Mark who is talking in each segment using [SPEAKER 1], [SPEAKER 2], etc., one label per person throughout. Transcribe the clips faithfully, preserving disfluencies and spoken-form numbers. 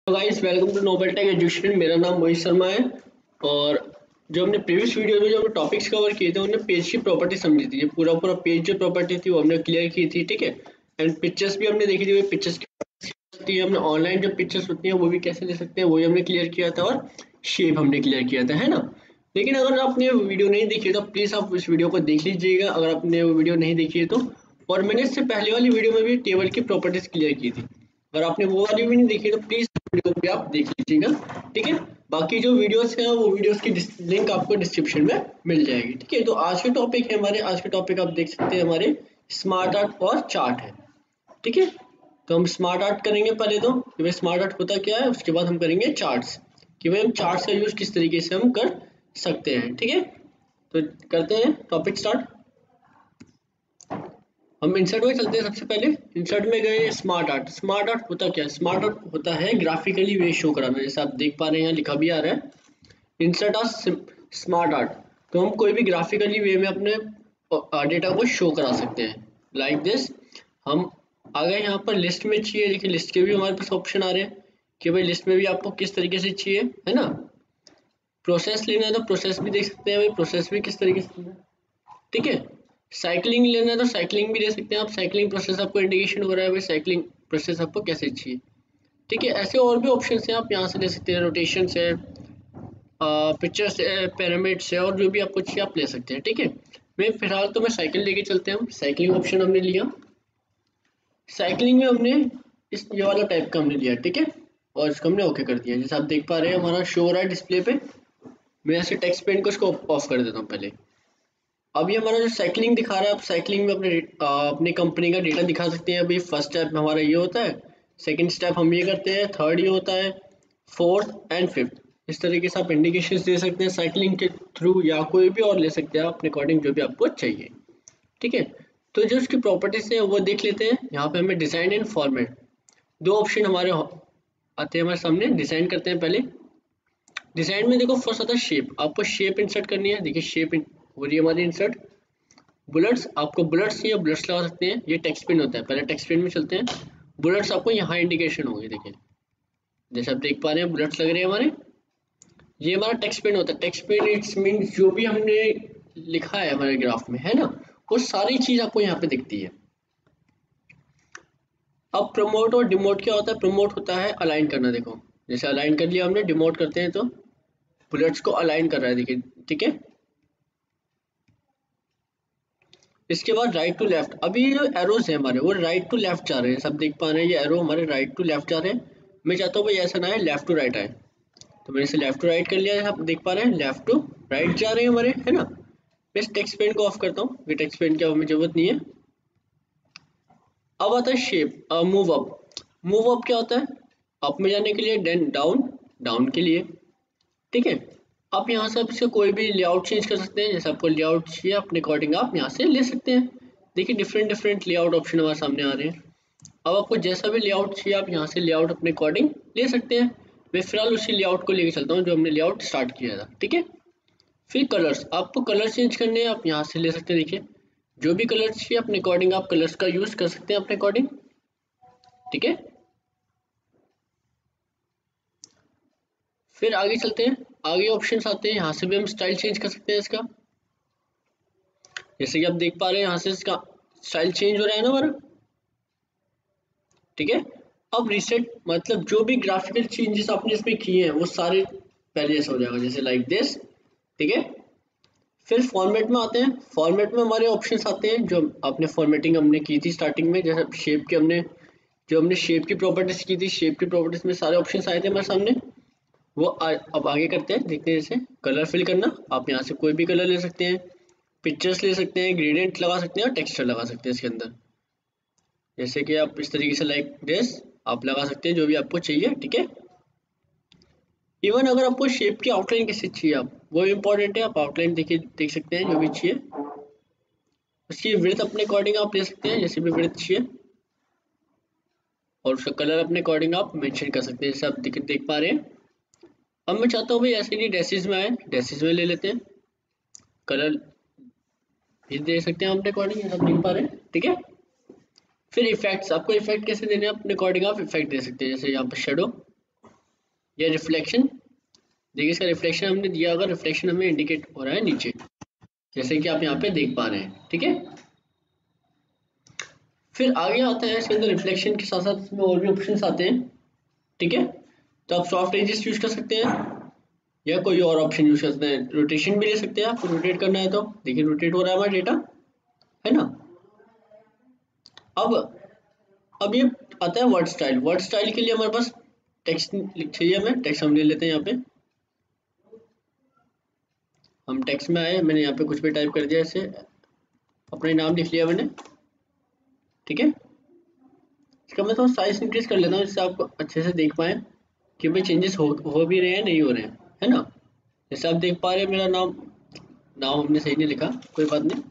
[SPEAKER 1] Guys, welcome to Noble Tech Education. मेरा नाम मोहित शर्मा है। और जो हमने प्रीवियस वीडियो में जो हमने टॉपिक्स कवर किए थे उन्होंने पेज की प्रॉपर्टी समझी थी। ये पूरा पूरा पेज जो प्रॉपर्टी थी वो हमने क्लियर की थी, ठीक है। एंड पिक्चर्स भी हमने देखी थी, पिक्चर्स की हमने ऑनलाइन जो पिक्चर्स होती हैं वो भी कैसे ले सकते हैं वो भी हमने क्लियर किया था, और शेप हमने क्लियर किया था, है ना। लेकिन अगर आपने वीडियो नहीं देखी है तो प्लीज़ आप इस वीडियो को देख लीजिएगा, अगर आपने वो वीडियो नहीं देखी है तो। और मैंने इससे पहले वाली वीडियो में भी टेबल की प्रॉपर्टीज क्लियर की थी। अगर आपने वो वाली भी नहीं देखी है तो प्लीज वीडियो भी आप देख लीजिएगा, ठीक है। बाकी जो वीडियोस हैं वो वीडियोस की लिंक आपको डिस्क्रिप्शन में मिल जाएगी, ठीक है। तो आज के टॉपिक है हमारे आज के टॉपिक आप देख सकते हैं हमारे स्मार्ट आर्ट और चार्ट है, ठीक है। तो हम स्मार्ट आर्ट करेंगे पहले तो कि भाई स्मार्ट आर्ट होता क्या है, उसके बाद हम करेंगे चार्ट्स कि भाई हम चार्ट्स का यूज किस तरीके से हम कर सकते हैं, ठीक है। तो करते हैं टॉपिक स्टार्ट। हम इंसर्ट में चलते हैं। सबसे पहले इंसर्ट में गए स्मार्ट आर्ट। स्मार्ट आर्ट होता क्या है? स्मार्ट आर्ट होता है ग्राफिकली वे शो कराना, जैसे आप देख पा रहे हैं यहाँ लिखा भी आ रहा है इंसर्ट आर स्मार्ट आर्ट। तो हम कोई भी ग्राफिकली वे में अपने डेटा को शो करा सकते हैं लाइक like दिस। हम आ गए यहाँ पर लिस्ट में चाहिए, देखिए लिस्ट के भी हमारे पास ऑप्शन आ रहे हैं कि भाई लिस्ट में भी आपको किस तरीके से चाहिए, है ना। प्रोसेस लेना है तो प्रोसेस भी देख सकते हैं, भाई प्रोसेस भी किस तरीके से, ठीक है। साइकिलिंग लेना है तो साइकिलिंग भी ले सकते हैं आप। साइकिलिंग प्रोसेस आपको इंडिकेशन हो रहा है भाई साइकिलिंग प्रोसेस आपको कैसे चाहिए, ठीक है। ऐसे और भी ऑप्शन हैं, आप यहाँ से ले सकते हैं। रोटेशन है, पिक्चर्स है, पिरामिड्स है, और जो भी आपको चाहिए आप ले सकते हैं, ठीक है। मैं फिलहाल तो मैं साइकिल लेके चलते हैं। साइकिलिंग ऑप्शन हमने लिया। साइकिलिंग में हमने इस ये वाला टाइप का हमने लिया, ठीक है। और इसको हमने ओके कर दिया। जैसे आप देख पा रहे हैं हमारा शो हो रहा है डिस्प्ले पे। मैं ऐसे टेक्स्ट पेन को इसको ऑफ कर देता हूँ पहले। अब ये हमारा जो साइकिलिंग दिखा रहा है, आप साइकिलिंग में अपने आ, अपनी कंपनी का डेटा दिखा सकते हैं। अभी फर्स्ट स्टेप हमारा ये होता है, सेकंड स्टेप हम ये करते हैं, थर्ड ये होता है, फोर्थ एंड फिफ्थ। इस तरीके से आप इंडिकेशंस दे सकते हैं साइकिलिंग के थ्रू, या कोई भी और ले सकते हैं अपने अकॉर्डिंग जो भी आपको चाहिए, ठीक है। तो जो उसकी प्रॉपर्टीज है वो देख लेते हैं। यहाँ पे हमें डिजाइन एंड फॉर्मेट दो ऑप्शन हमारे आते हैं हमारे सामने। डिजाइन करते हैं पहले। डिजाइन में देखो फर्स्ट आता है शेप। आपको शेप इंसर्ट करनी है, देखिए शेप हो रही है हमारी इंसर्ट। बुलेट्स, आपको बुलेट्स चाहिए बुलेट्स लगा सकते हैं। ये टेक्स्ट पिन होता है, पहले टेक्स्ट पिन में चलते हैं। बुलेट्स आपको यहाँ इंडिकेशन होंगे, देखिए जैसे आप देख पा रहे हैं बुलेट्स लग रहे हैं हमारे। ये हमारा टेक्स्ट पिन होता है। टेक्स्ट पिन इट्स मीन जो भी हमने लिखा है हमारे ग्राफ में, है ना, वो सारी चीज आपको यहाँ पे दिखती है। अब प्रमोट और डिमोट क्या होता है? प्रमोट होता है अलाइन करना। देखो जैसे अलाइन कर लिया हमने, डिमोट करते हैं तो बुलेट्स को अलाइन कर रहा है, देखिए, ठीक है। इसके बाद राइट टू लेफ्ट। अभी जो एरोज है हमारे वो राइट टू लेफ्ट जा रहे हैं, सब देख पा रहे हैं ये एरो हमारे राइट टू लेफ्ट जा रहे हैं। मैं चाहता हूँ भाई ऐसा ना है लेफ्ट टू राइट आए, तो मैंने इसे लेफ्ट टू राइट कर लिया है। आप देख पा रहे हैं लेफ्ट टू राइट जा रहे हैं हमारे, है ना। मैं इस टेक्स्ट पेन को ऑफ करता हूँ, ये टेक्स्ट पेन की हमें जरूरत नहीं है। अब आता है shape, move up. Move up क्या होता है? अप में जाने के लिए, देन डाउन डाउन के लिए, ठीक है। आप यहाँ से आप इसका कोई भी लेआउट चेंज कर सकते हैं। जैसे आपको लेआउट चाहिए अपने अकॉर्डिंग आप यहाँ से ले सकते हैं। देखिए डिफरेंट डिफरेंट लेआउट ऑप्शन हमारे सामने आ रहे हैं। अब आपको जैसा भी लेआउट चाहिए आप यहाँ से लेआउट अपने अकॉर्डिंग ले सकते हैं। मैं फिलहाल उसी लेआउट को लेके चलता हूँ जो हमने लेआउट स्टार्ट किया था, ठीक है। फिर कलर्स, आपको कलर चेंज करने हैं आप यहाँ से ले सकते हैं। देखिए जो भी कलर चाहिए अपने अकॉर्डिंग आप कलर्स का यूज कर सकते हैं अपने अकॉर्डिंग, ठीक है। फिर आगे चलते हैं, आगे ऑप्शंस आते हैं। यहाँ से भी हम स्टाइल चेंज कर सकते हैं इसका। जैसे कि आप देख पा रहे हैं यहाँ से इसका स्टाइल चेंज हो रहा है ना हमारा, ठीक है। अब रीसेट मतलब जो भी ग्राफिकल चेंजेस आपने इसमें किए हैं वो सारे पहले जैसा हो जाएगा, जैसे लाइक दिस, ठीक है। फिर फॉर्मेट में आते हैं। फॉर्मेट में हमारे ऑप्शंस आते हैं जो आपने फॉर्मेटिंग हमने की थी स्टार्टिंग में। जैसे शेप के हमने जो हमने शेप की प्रॉपर्टीज की थी, शेप की प्रॉपर्टीज में सारे ऑप्शंस आए थे हमारे सामने। वो आ, अब आगे करते हैं, देखते हैं। जैसे कलर फिल करना, आप यहाँ से कोई भी कलर ले सकते हैं, पिक्चर्स ले सकते हैं, ग्रेडियंट लगा सकते हैं और टेक्सचर लगा सकते हैं इसके अंदर। जैसे कि आप इस तरीके से लाइक दिस आप लगा सकते हैं जो भी आपको चाहिए, ठीक है। इवन अगर आपको शेप की आउटलाइन कैसे चाहिए आप वो इम्पोर्टेंट है। आप आउटलाइन देखिए देख सकते हैं जो भी चाहिए। उसकी विड्थ अपने अकॉर्डिंग आप ले सकते हैं, जैसे भी विड्थ चाहिए, और उसका कलर अपने अकॉर्डिंग आप मेंशन कर सकते हैं, जैसे आप देख देख पा रहे हैं। अब मैं चाहता हूँ भाई ऐसे नहीं डेसिस में आए, डेसिस में ले लेते हैं। कलर भी दे सकते हैं अपने अकॉर्डिंग, आप देख पा रहे हैं, ठीक है। फिर इफेक्ट्स, आपको इफेक्ट कैसे देने हैं अपने अकॉर्डिंग आप इफेक्ट दे सकते हैं। जैसे यहाँ पर शेडो, ये रिफ्लेक्शन, देखिए इसका रिफ्लेक्शन हमने दिया होगा, रिफ्लेक्शन हमें इंडिकेट हो रहा है नीचे, जैसे कि आप यहाँ पे देख पा रहे हैं। ठीक है, फिर आगे आता है इसके अंदर रिफ्लेक्शन के साथ साथ इसमें और भी ऑप्शंस आते हैं। ठीक है, तो आप सॉफ्ट एजेस यूज कर सकते हैं या कोई और ऑप्शन यूज कर सकते हैं। रोटेशन भी ले सकते हैं, आपको रोटेट करना है तो देखिए रोटेट हो रहा है हमारा डेटा, है ना। अब अब ये आता है वर्ड स्टाइल। वर्ड स्टाइल के लिए हमारे पास टेक्स्ट चाहिए, हमें टेक्स्ट हम ले लेते हैं। यहाँ पे हम टेक्स्ट में आए, मैंने यहाँ पे कुछ भी टाइप कर दिया, ऐसे अपना नाम लिख लिया मैंने। ठीक है, इसका मैं थोड़ा साइज इंक्रीज कर लेता हूँ जिससे आप अच्छे से देख पाए कि भाई चेंजेस हो हो भी रहे हैं नहीं हो रहे हैं, है ना। जैसे आप देख पा रहे हैं मेरा नाम नाम हमने सही नहीं लिखा, कोई बात नहीं।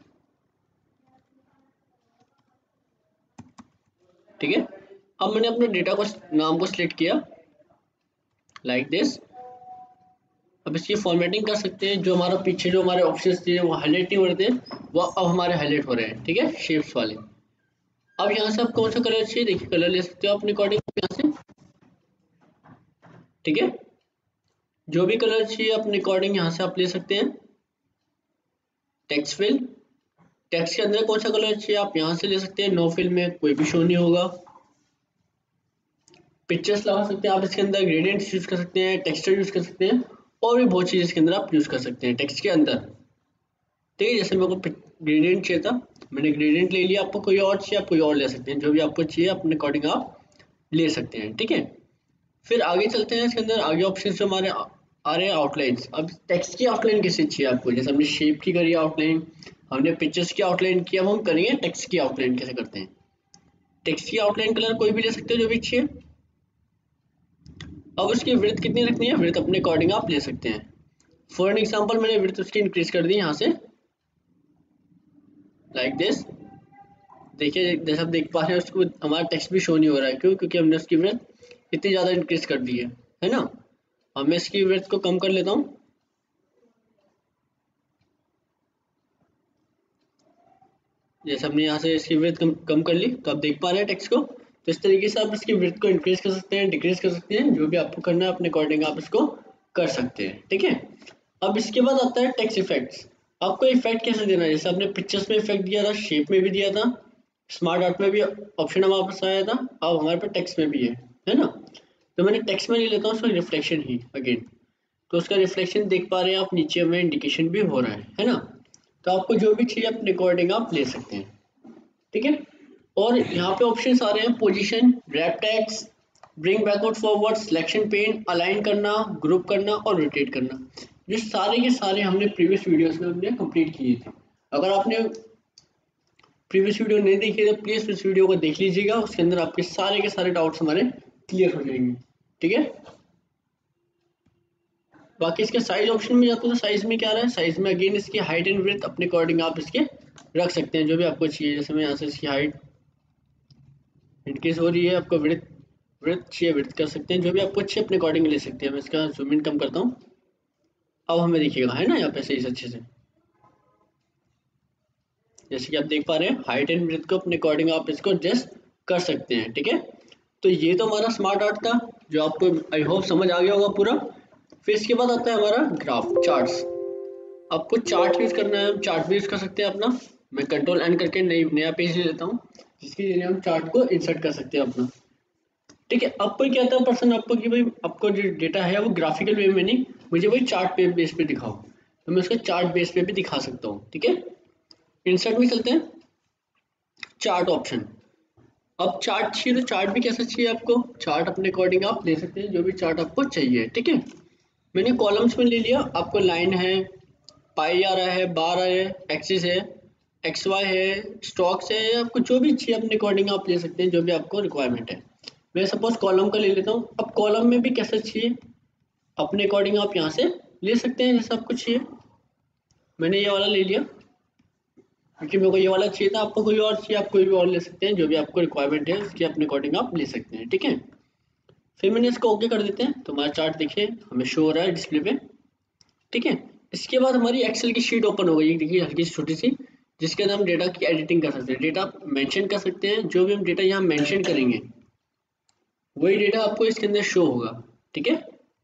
[SPEAKER 1] ठीक है, अब मैंने अपने डेटा को नाम को सिलेक्ट किया लाइक दिस। अब इसकी फॉर्मेटिंग कर सकते हैं, जो हमारा पीछे जो हमारे ऑप्शंस थे वो हाईलाइट नहीं हो रहे थे, वो अब हमारे हाईलाइट हो रहे हैं। ठीक है, शेप्स वाले। अब यहाँ से आप कौन सा कलर चाहिए, देखिए कलर ले सकते हो अपने अकॉर्डिंग यहाँ से। ठीक है, जो भी कलर चाहिए अपने अकॉर्डिंग यहाँ से आप ले सकते हैं। टेक्स्ट फिल, टेक्स्ट के अंदर कौन सा कलर चाहिए आप यहाँ से ले सकते हैं, नो फिल में कोई भी शो नहीं होगा। पिक्चर्स लगा सकते हैं आप इसके अंदर, ग्रेडियंट्स यूज कर सकते हैं, टेक्सचर यूज कर सकते हैं, और भी बहुत चीज़ इसके अंदर आप यूज कर सकते हैं टेक्स्ट के अंदर। ठीक है, जैसे मेरे को ग्रेडियंट चाहिए था, मैंने ग्रेडियंट ले लिया, आपको कोई और चाहिए आप कोई और ले सकते हैं, जो भी आपको चाहिए अपने अकॉर्डिंग आप ले सकते हैं। ठीक है, फिर आगे चलते हैं। इसके अंदर आगे ऑप्शन जो हमारे आ, आ रहे हैं आउटलाइंस। अब टेक्स्ट की आउटलाइन कैसे चाहिए आपको, जैसे हमने शेप की करी आउटलाइन, हमने पिक्चर्स की आउटलाइन की, अब हम करेंगे टेक्स्ट की आउटलाइन कैसे करते हैं। टेक्स्ट की आउटलाइन कलर कोई भी ले सकते हो, जो भी चाहिए। अब उसकी विड्थ कितनी रखनी है, विड्थ अपने अकॉर्डिंग आप ले सकते हैं। फॉर एन एग्जाम्पल मैंने विड्थ उसकी इंक्रीज कर दी यहाँ से लाइक दिस। देखिए जैसे आप देख पा रहे हैं उसको हमारा टेक्स्ट भी शो नहीं हो रहा है, क्यों, क्योंकि हमने उसकी विड्थ इतनी ज़्यादा इंक्रीज कर दी है है ना। अब मैं इसकी विड्थ को कम कर लेता हूँ। जैसे हमने यहाँ से इसकी विड्थ कम, कम कर ली, तो आप देख पा रहे हैं टेक्स्ट को। तो इस तरीके से आप इसकी विड्थ को इंक्रीज कर सकते हैं, डिक्रीज कर सकते हैं, जो भी आपको करना है अपने अकॉर्डिंग आप इसको कर सकते हैं। ठीक है, अब इसके बाद आता है टेक्स्ट इफेक्ट्स। आपको इफेक्ट कैसे देना है, जैसे आपने पिक्चर्स में इफेक्ट दिया था, शेप में भी दिया था, स्मार्ट आर्ट में भी ऑप्शन हमारे पास आया था, अब हमारे पास टेक्स्ट में भी है है ना। तो मैंने टेक्स्ट में ले लेता हूँ उसका रिफ्लेक्शन ही अगेन। तो उसका रिफ्लेक्शन देख पा रहे हैं आप, नीचे में इंडिकेशन भी हो रहा है है ना। तो आपको जो भी चाहिए अपने अकॉर्डिंग आप ले सकते हैं। ठीक है, और यहाँ पे ऑप्शंस आ रहे हैं position, wrap tags, bring backward forward, selection pane, align करना, ग्रुप करना और रोटेट करना। ये सारे के सारे हमने प्रीवियस वीडियोस में हमने कंप्लीट किए थे। अगर आपने प्रीवियस वीडियो नहीं देखी है तो प्लीज इस वीडियो को देख लीजिएगा, उसके अंदर आपके सारे के सारे डाउट्स हमारे क्लियर हो जाएंगे। ठीक है, बाकी इसके साइज ऑप्शन में जाते हैं तो साइज में क्या रहा है, साइज में अगेन इसकी हाइट एंड विड्थ अपने अकॉर्डिंग आप इसके रख सकते हैं, जो भी आपको चाहिए। जैसे मैं यहाँ से इसकी हाइट इंक्रीज हो रही है, आपको विड्थ विड्थ चाहिए विड्थ कर सकते हैं, जो भी आपको अच्छे अपने अकॉर्डिंग ले सकते हैं। मैं इसका जूम इन कम करता हूँ, अब हमें देखिएगा है ना यहाँ पे सही से अच्छे से, जैसे कि आप देख पा रहे हैं हाइट एंड विड्थ को अपने अकॉर्डिंग आप इसको एडजस्ट कर सकते हैं। ठीक है, तो ये तो हमारा स्मार्ट आर्ट था, जो आपको आई होप समझ आ गया होगा पूरा। फिर इसके बाद आता है हमारा ग्राफ चार्ट्स। आपको चार्ट यूज करना है, हम चार्ट भी यूज कर सकते हैं अपना। मैं कंट्रोल एन करके नई नया पेज ले लेता हूँ, जिसके जरिए हम चार्ट को इंसर्ट कर सकते हैं अपना। ठीक है, अब कोई कहता है पर्सन आपको कि भाई आपको जो डेटा है वो ग्राफिकल वे में नहीं, मुझे वही चार्ट पे बेस पे दिखाओ, तो मैं उसको चार्ट बेस पे भी दिखा सकता हूँ। ठीक है, इंसर्ट में चलते हैं, चार्ट ऑप्शन। अब चार्ट चाहिए तो चार्ट भी कैसा चाहिए आपको, चार्ट अपने अकॉर्डिंग आप ले सकते हैं, जो भी चार्ट आपको चाहिए। ठीक है, मैंने कॉलम्स में ले लिया, आपको लाइन है, पाई आ रहा है, बार आ है, एक्सिस है, एक्स वाई है, स्टॉक्स है, आपको जो भी चाहिए अपने अकॉर्डिंग आप ले सकते हैं, जो भी आपको रिक्वायरमेंट है। मैं सपोज कॉलम का ले लेता हूँ। अब कॉलम में भी कैसा चाहिए अपने अकॉर्डिंग आप यहाँ से ले सकते हैं, जैसा आपको चाहिए। मैंने ये वाला ले लिया क्योंकि मेरे को ये वाला चाहिए था, आपको कोई और चाहिए आप कोई भी और ले सकते हैं, जो भी आपको रिक्वायरमेंट है उसके अपने अकॉर्डिंग आप ले सकते हैं। ठीक है, फिर मैंने इसको ओके कर देते हैं, तो हमारा चार्ट देखिए हमें शो हो रहा है डिस्प्ले पे। ठीक है, इसके बाद हमारी एक्सेल की शीट ओपन हो गई, देखिए हल्की सी छोटी सी, जिसके अंदर हम डेटा की एडिटिंग कर सकते हैं, डेटा मेंशन कर सकते हैं। जो भी हम डेटा यहाँ मेंशन करेंगे वही डेटा आपको इसके अंदर शो होगा। ठीक है,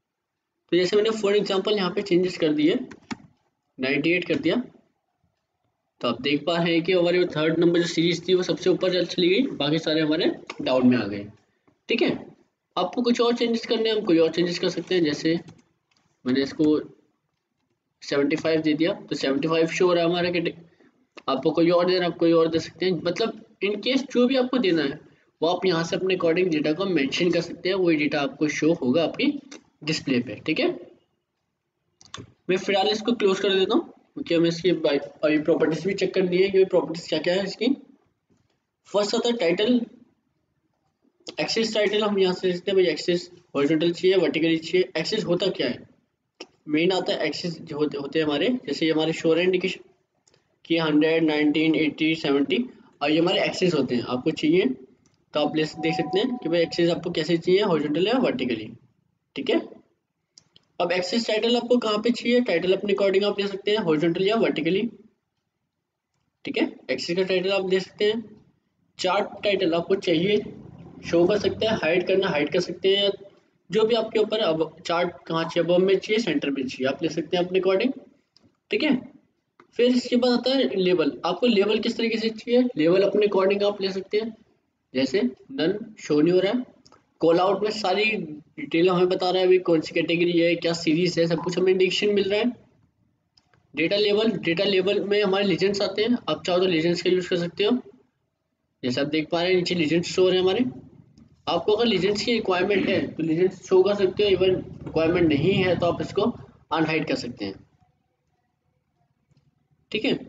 [SPEAKER 1] तो जैसे मैंने फॉर एग्जांपल यहाँ पे चेंजेस कर दिए, नाइन्टी एट कर दिया, तो आप देख पा रहे हैं कि हमारे थर्ड नंबर जो सीरीज थी वो सबसे ऊपर चल चली गई, बाकी सारे हमारे डाउन में आ गए। ठीक है, आपको कुछ और चेंजेस करने हैं, हम कोई और चेंजेस कर सकते हैं। जैसे मैंने इसको सेवेंटी फाइव दे दिया, तो सेवेंटी फाइव शो हो रहा है हमारा कि आपको कोई और देना, आप कोई और दे सकते हैं। मतलब इन केस जो भी आपको देना है वो आप यहाँ से अपने अकॉर्डिंग डेटा को मेंशन कर सकते हैं, वही डेटा आपको शो होगा आपकी डिस्प्ले पे। ठीक है, मैं फिलहाल इसको क्लोज कर देता हूँ क्योंकि हमें इसकी अभी प्रॉपर्टीज भी चेक करनी है कि प्रॉपर्टीज क्या क्या है इसकी। फर्स्ट आता है टाइटल, एक्सेस टाइटल हम यहाँ से देखते हैं भाई, एक्सेस हॉरिजॉन्टल चाहिए, वर्टिकली चाहिए। एक्सेस होता क्या है, मेन आता है एक्सेस जो होते होते हैं हमारे, जैसे हमारे शोर इंडिकेशन कि हंड्रेड, नाइनटीन, एटी, सेवेंटी, और ये हमारे एक्सेस होते हैं। आपको चाहिए तो आप देख सकते हैं कि भाई एक्सेस आपको कैसे चाहिए, हॉरिजॉन्टल या वर्टिकली। ठीक है, अब एक्सेस टाइटल आपको कहाँ पे चाहिए, टाइटल अपने अकॉर्डिंग आप ले सकते हैं हॉरिजॉन्टल या वर्टिकली। ठीक है, एक्सेस का टाइटल आप दे सकते हैं। चार्ट टाइटल आपको चाहिए, शो कर सकते हैं, हाइड करना हाइड कर सकते हैं, जो भी आपके ऊपर। अब चार्ट कहाँ चाहिए, अब में चाहिए, सेंटर में चाहिए, आप ले सकते हैं अपने अकॉर्डिंग। ठीक है, फिर इसके बाद आता है लेबल, आपको लेबल किस तरीके से चाहिए, लेबल अपने अकॉर्डिंग आप ले सकते हैं। जैसे नन शो नहीं हो रहा है, कॉल आउट में सारी डिटेल हमें बता रहा है अभी कौन सी कैटेगरी है, क्या सीरीज है, सब कुछ हमें इंडिकेशन मिल रहा है। डेटा लेवल, डेटा लेवल में हमारे लीजेंड्स आते हैं, आप चाहो तो लीजेंड्स का यूज कर सकते हो। जैसे आप देख पा रहे हैं नीचे लीजेंड्स शो हो रहे हैं हमारे। आपको अगर लीजेंड्स की रिक्वायरमेंट है तो लीजेंड्स शो कर सकते हो, इवन रिक्वायरमेंट नहीं है तो आप इसको अनहाइड कर सकते हैं। ठीक है,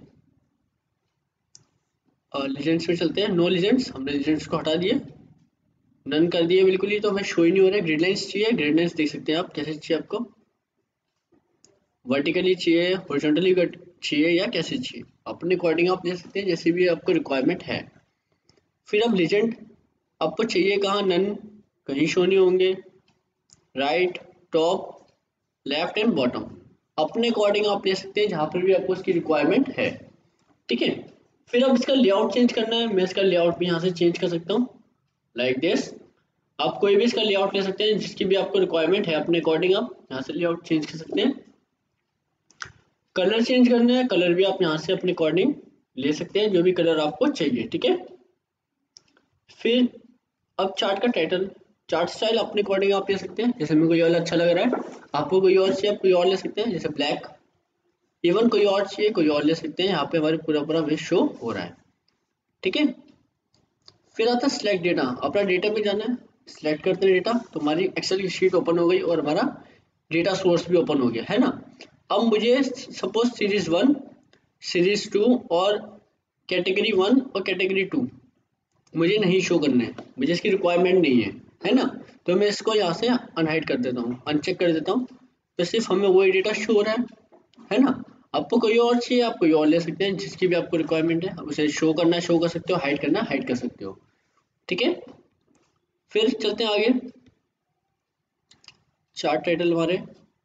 [SPEAKER 1] लीजेंड्स में चलते हैं। नो लीजेंड्स, हमने लीजेंड्स को हटा दिए, नन कर दिए बिल्कुल ही, तो हमें शो ही नहीं हो रहा है। ग्रिडलाइंस चाहिए, ग्रिडलाइंस देख सकते हैं आप कैसे चाहिए, आपको वर्टिकली चाहिए, हॉरिजॉन्टली चाहिए या कैसे चाहिए, अपने अकॉर्डिंग आप ले सकते हैं जैसे भी आपको रिक्वायरमेंट है। फिर अब लीजेंड आपको चाहिए कहाँ, नन कहीं शो नहीं होंगे, right, top, left and bottom, अपने अकॉर्डिंग आप ले सकते हैं जहाँ पर भी आपको इसकी रिक्वायरमेंट है। ठीक है, फिर अब इसका लेआउट चेंज करना है, मैं इसका लेआउट भी यहाँ से चेंज कर सकता हूँ लाइक दिस। आप कोई भी इसका लेआउट ले सकते हैं जिसकी भी आपको रिक्वायरमेंट है, अपने अकॉर्डिंग आप यहाँ से लेआउट चेंज कर सकते हैं। कलर चेंज करना है, कलर भी आप यहाँ से अपने अकॉर्डिंग ले सकते हैं जो भी कलर आपको चाहिए। ठीक है, फिर अब चार्ट का टाइटल, चार्ट स्टाइल अपने अकॉर्डिंग आप ले सकते हैं, जैसे मेरे को ये वाला अच्छा लग रहा है, आपको कोई और चाहिए आप कोई और ले सकते हैं, जैसे ब्लैक, इवन कोई और चाहिए कोई और ले सकते हैं। यहाँ पे हमारे पूरा पूरा वे शो हो रहा है। ठीक है, फिर आता है सिलेक्ट डेटा, अपना डेटा में जाना है, सिलेक्ट करते हैं डेटा, तो हमारी एक्सेल की शीट ओपन हो गई और हमारा डेटा सोर्स भी ओपन हो गया है ना। अब मुझे suppose series one, series two और कैटेगरी वन और कैटेगरी टू मुझे नहीं शो करने हैं, मुझे इसकी रिक्वायरमेंट नहीं है, है ना। तो मैं इसको यहाँ से अनहाइड कर देता हूँ, अनचेक कर देता हूँ, तो सिर्फ हमें वही डेटा शो हो रहा है, है ना। आपको कोई और चाहिए आप कोई और ले सकते हैं, जिसकी भी आपको रिक्वायरमेंट है, उसे शो करना शो कर सकते हो, हाइड करना हाइड कर सकते हो। ठीक है, फिर चलते हैं आगे। चार्ट टाइटल हमारे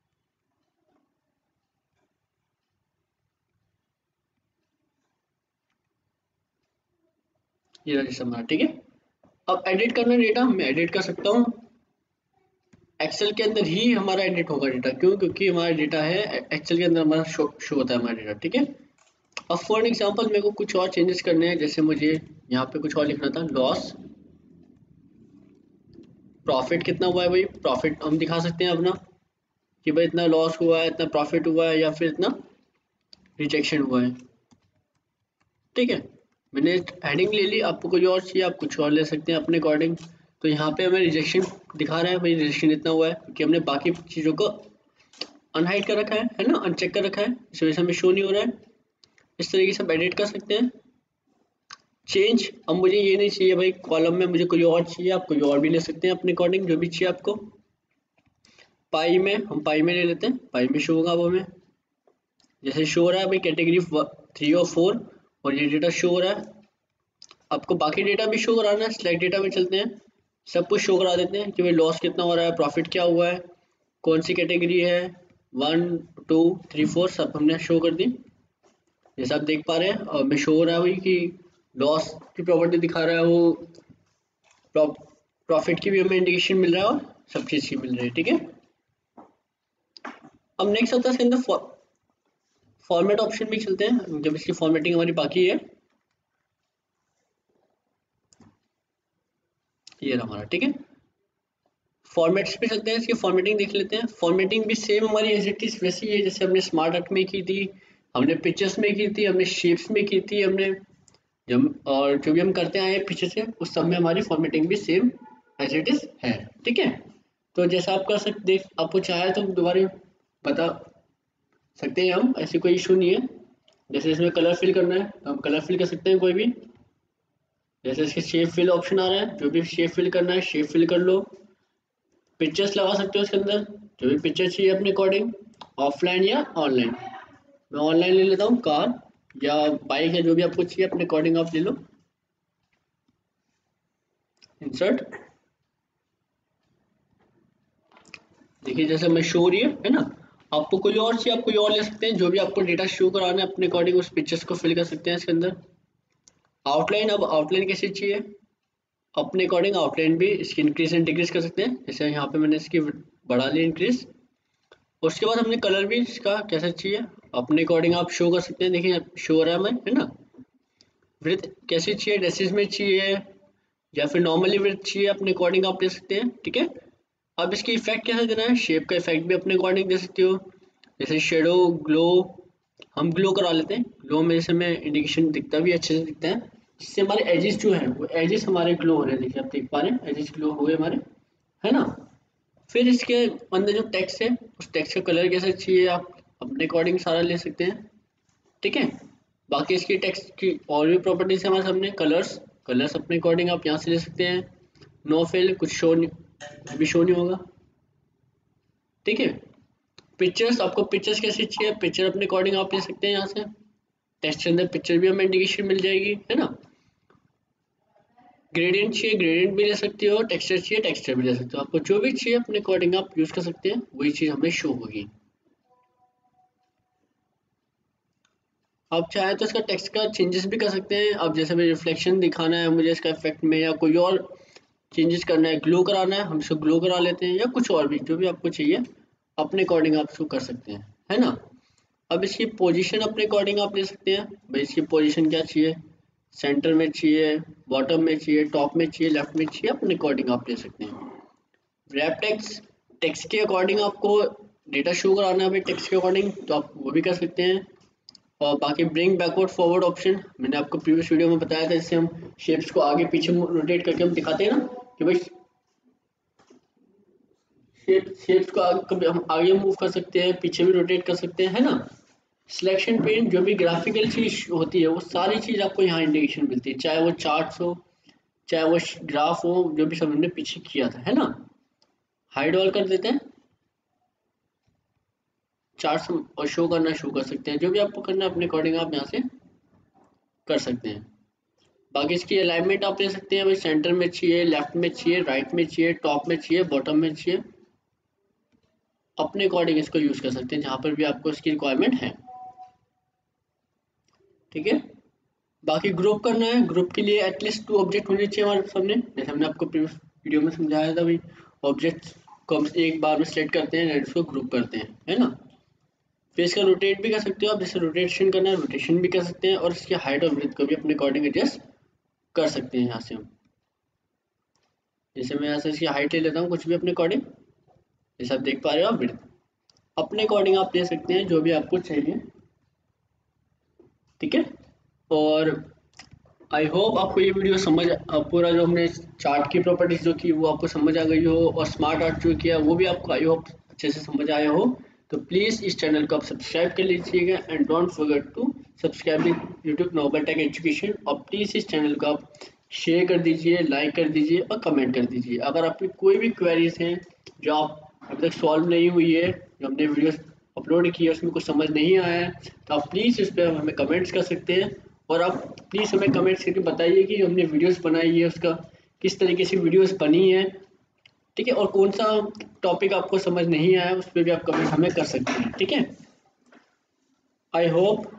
[SPEAKER 1] ये रजिस्टर हमारा। ठीक है, अब एडिट करना डेटा, मैं एडिट कर सकता हूँ, एक्सेल के अंदर ही हमारा एडिट होगा डेटा, क्यों, क्योंकि हमारा डेटा है एक्सेल के अंदर हमारा शो शो होता है हमारा डेटा। ठीक है, अब फॉर एग्जांपल मेरे को कुछ और चेंजेस करने हैं, जैसे मुझे यहाँ पे कुछ और लिखना था, लॉस, प्रॉफिट कितना हुआ है भाई, प्रॉफिट हम दिखा सकते हैं अपना कि भाई इतना लॉस हुआ है, इतना प्रॉफिट हुआ है, या फिर इतना रिजेक्शन हुआ है। ठीक है, मैंने हेडिंग ले ली, आपको कोई और चाहिए आप कुछ और ले सकते हैं अपने अकॉर्डिंग। तो यहाँ पे हमें रिजेक्शन दिखा रहा है भाई, रिजेक्शन इतना हुआ है क्योंकि हमने बाकी चीज़ों को अनहाइड कर रखा है है ना, अनचेक कर रखा है, इस वजह से हमें शो नहीं हो रहा है। इस तरीके से आप एडिट कर सकते हैं। चेंज, अब मुझे ये नहीं चाहिए भाई कॉलम में, मुझे कोई और चाहिए, आप कोई और भी ले सकते हैं अपने अकॉर्डिंग जो भी चाहिए आपको। पाई में, हम पाई में ले लेते हैं, पाई में शो होगा वो हमें, जैसे शो हो रहा है भाई कैटेगरी थ्री और फोर, और ये डेटा शो हो रहा है। आपको बाकी डेटा भी शो कराना है, सिलेक्ट डेटा में चलते हैं, सब कुछ शो करा देते हैं कि भाई लॉस कितना हो रहा है, प्रॉफिट क्या हुआ है, कौन सी कैटेगरी है, वन टू थ्री फोर सब हमने शो कर दी। जैसा आप देख पा रहे हैं और मैं शो हो रहा है भाई कि लॉस की प्रॉपर्टी दिखा रहा है वो, प्रॉफिट की भी हमें इंडिकेशन मिल रहा है और सब चीज़ की मिल रही है। ठीक है, अब नेक्स्ट होता है इसके अंदर फॉर्मेट ऑप्शन भी चलते हैं, जब इसकी फॉर्मेटिंग हमारी बाकी है, ये रहा हमारा, ठीक है। फॉर्मेट्स पे चलते हैं, इसकी फॉर्मेटिंग देख लेते हैं। फॉर्मेटिंग भी सेम हमारी एज इट इज वैसी है जैसे हमने स्मार्ट आर्ट में की थी, हमने पिक्चर्स में की थी, हमने शेप्स में की थी, हमने जब और जो भी हम करते आए हैं पीछे से उस सब में हमारी फॉर्मेटिंग भी सेम एज इट इज है, ठीक है। तो जैसा आप कर सकते, देख आपको चाहे तो दोबारा बता सकते हैं हम, ऐसी कोई इशू नहीं है। जैसे इसमें कलर फिल करना है तो हम कलर फिल कर सकते हैं कोई भी, जैसे इसके शेप फिल ऑप्शन आ रहा है, जो भी शेप फिल करना है शेप फिल कर लो। पिक्चर्स लगा सकते हो इसके अंदर, जो भी पिक्चर चाहिए अपने अकॉर्डिंग, ऑफलाइन या ऑनलाइन। मैं ऑनलाइन ले लेता हूँ, कार या बाइक है जो भी आपको चाहिए अपने अकॉर्डिंग आप ले लो। इंसर्ट, देखिए जैसे मैं शो रही है है ना, आपको कोई और चाहिए आप कोई और ले सकते हैं, जो भी आपको डेटा शो कराना है अपने अकॉर्डिंग उस पिक्चर्स को फिल कर सकते हैं इसके अंदर। आउटलाइन, अब आउटलाइन कैसे चाहिए अपने अकॉर्डिंग आउटलाइन भी इसकी इंक्रीज एंड डिक्रीज कर सकते हैं, जैसे यहाँ पे मैंने इसकी बढ़ा ली इंक्रीज। उसके बाद हमने कलर भी इसका कैसा चाहिए अपने अकॉर्डिंग आप शो कर सकते हैं, देखिए शो हो रहा है हमें, है ना। विड्थ कैसी चाहिए, डेसिस में चाहिए या फिर नॉर्मली विड्थ चाहिए अपने अकॉर्डिंग आप ले सकते हैं, ठीक है। अब इसकी इफेक्ट कैसे देना है, शेप का इफेक्ट भी अपने अकॉर्डिंग दे सकते हो, जैसे शेडो, ग्लो, हम ग्लो करा लेते हैं। ग्लो में जैसे में इंडिकेशन दिखता भी अच्छे से दिखता है, जिससे हमारे एजेस जो है वो एजेस हमारे ग्लो हो रहे हैं, देखिए आप देख पा रहे हैं एजेस ग्लो हुए हमारे, है ना। फिर इसके अंदर जो टेक्स्ट है उस टेक्स्ट का कलर कैसा चाहिए आप अपने अकॉर्डिंग सारा ले सकते हैं, ठीक है। बाकी इसकी टेक्स्ट की और भी प्रॉपर्टीज है हमारे सामने, कलर्स, कलर्स अपने अकॉर्डिंग आप यहाँ से ले सकते हैं। नो फिल, कुछ शो नहीं, कुछ भी शो नहीं होगा, ठीक है। पिक्चर्स, आपको पिक्चर्स कैसी चाहिए, पिक्चर अपने अकॉर्डिंग आप ले सकते हैं यहाँ से, टेक्स्ट के अंदर पिक्चर भी हमें इंडिकेशन मिल जाएगी, है ना। ग्रेडियंट चाहिए ग्रेडियंट भी ले सकते हो, टेक्सचर चाहिए टेक्सचर भी ले सकते हो, आपको जो भी चाहिए अपने अकॉर्डिंग आप यूज कर सकते हैं, वही चीज हमें शो होगी। आप चाहे तो इसका टेक्स्ट का चेंजेस भी कर सकते हैं, अब जैसे मुझे रिफ्लेक्शन दिखाना है मुझे इसका इफेक्ट में, या कोई और चेंजेस करना है, ग्लो कराना है हम इसको ग्लो करा लेते हैं, या कुछ और भी जो भी आपको चाहिए अपने अकॉर्डिंग आप इसको कर सकते हैं, है ना। अब इसकी पोजीशन अपने अकॉर्डिंग आप ले सकते हैं, भाई इसकी पोजीशन क्या चाहिए, सेंटर में चाहिए, बॉटम में चाहिए, टॉप में चाहिए, लेफ्ट में चाहिए, अपने अकॉर्डिंग आप ले सकते हैं। रैप टेक्स्ट, टेक्स्ट के अकॉर्डिंग आपको डेटा शो कराना है भाई टेक्स्ट के अकॉर्डिंग, तो आप वो भी कर सकते हैं। और बाकी ब्रिंग बैकवर्ड फॉरवर्ड ऑप्शन मैंने आपको प्रीवियस वीडियो में बताया था, जिससे हम शेप्स को आगे पीछे रोटेट करके हम दिखाते हैं ना कि भाई शेप शेप्स को आगे कभी हम आगे मूव कर सकते हैं, पीछे भी रोटेट कर सकते हैं, है ना। सिलेक्शन पेन, जो भी ग्राफिकल चीज होती है वो सारी चीज आपको यहाँ इंडिकेशन मिलती है, चाहे वो चार्ट्स हो चाहे वो ग्राफ हो, जो भी सब हमने पीछे किया था, है ना। हाइड ऑल कर देते हैं, चार्ट्स और शो करना शो कर सकते हैं, जो भी आपको करना है अपने अकॉर्डिंग आप यहाँ से कर सकते हैं। बाकी इसकी अलाइनमेंट आप ले सकते हैं, भाई सेंटर में चाहिए, लेफ्ट में चाहिए, राइट में चाहिए, टॉप में चाहिए, बॉटम में चाहिए, अपने अकॉर्डिंग इसको यूज कर सकते हैं जहां पर भी आपको इसकी रिक्वायरमेंट है, ठीक है। बाकी ग्रुप करना है, ग्रुप के लिए एटलीस्ट टू ऑब्जेक्ट होने चाहिए हमारे सामने, जैसे हमने आपको प्रीवियस वीडियो में समझाया था भाई, ऑब्जेक्ट्स को हम एक बार में सेलेक्ट करते हैं और इसको ग्रुप करते हैं, है ना। फिर इसका रोटेट भी कर सकते हो आप, जैसे रोटेशन करना है रोटेशन भी कर सकते हैं, और इसकी हाइट और विड्थ को भी अपने अकॉर्डिंग एडजस्ट कर सकते हैं यहाँ से हम। जैसे मैं यहाँ से इसकी हाइट ले लेता हूँ कुछ भी अपने अकॉर्डिंग, जैसे आप देख पा रहे हो आप, विड्थ अपने अकॉर्डिंग आप ले सकते हैं जो भी आपको चाहिए, ठीक है। और आई होप आपको ये वीडियो समझ पूरा जो हमने चार्ट की प्रॉपर्टीज जो की वो आपको समझ आ गई हो, और स्मार्ट आर्ट जो किया वो भी आपको आई होप अच्छे से समझ आया हो। तो प्लीज़ इस चैनल को आप सब्सक्राइब कर लीजिएगा, and don't forget to subscribe YouTube Noble Tech Education, और प्लीज़ इस चैनल को आप शेयर कर दीजिए, लाइक कर दीजिए और कमेंट कर दीजिए। अगर आपकी कोई भी क्वेरीज हैं जो आप अभी तक सॉल्व नहीं हुई है, जो हमने वीडियोस अपलोड की है उसमें कुछ समझ नहीं आया है, तो आप प्लीज़ उस पर हमें कमेंट्स कर सकते हैं, और आप प्लीज़ हमें कमेंट्स करके बताइए कि जो हमने वीडियोस बनाई है उसका किस तरीके से वीडियोस बनी है, ठीक है। और कौन सा टॉपिक आपको समझ नहीं आया उस पर भी आप कमेंट हमें कर सकते हैं, ठीक है। I hope